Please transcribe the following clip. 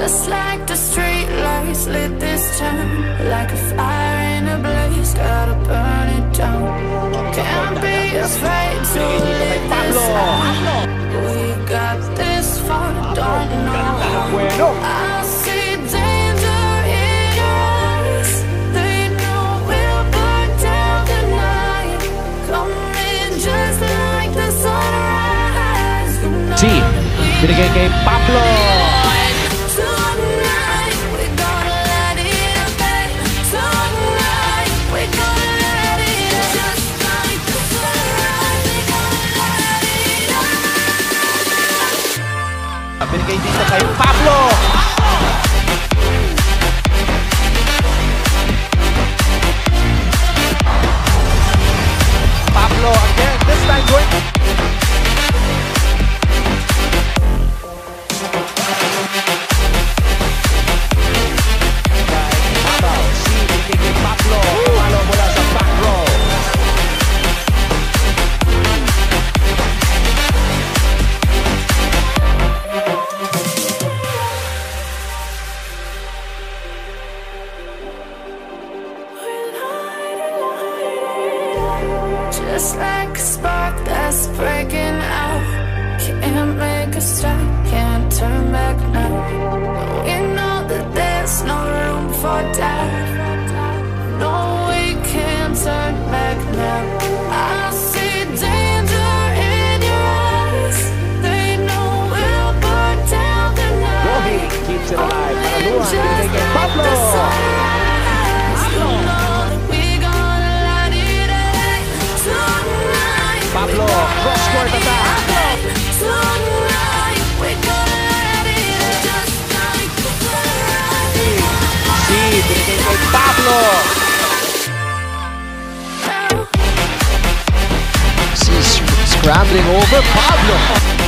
Just like the street lights lit this town, like a fire in a blaze, gotta burn it down. Can't be afraid to live this out. We got this far, don't know how. I see danger in your eyes. They know we'll burn down the night. Coming just like the sunrise. You know binigay kay Pablo. Binigay dito kay Pablo. Pablo again, this time going. Pablo, Pablo mula sa back row. Just like a spark that's breaking out. Can't make a stop, can't turn back now. We know that there's no room for doubt. No, we can't turn back now. I see danger in your eyes. They know we'll burn down the night. Keeps it alive. Panaluan, Just binigay kay like Pablo. the sunrise, you know that we gonna light it up tonight. Pablo, cross-court attack. Tonight, we gonna light it up just like the sunrise. Binigay kay Pablo. Scrambling over Pablo.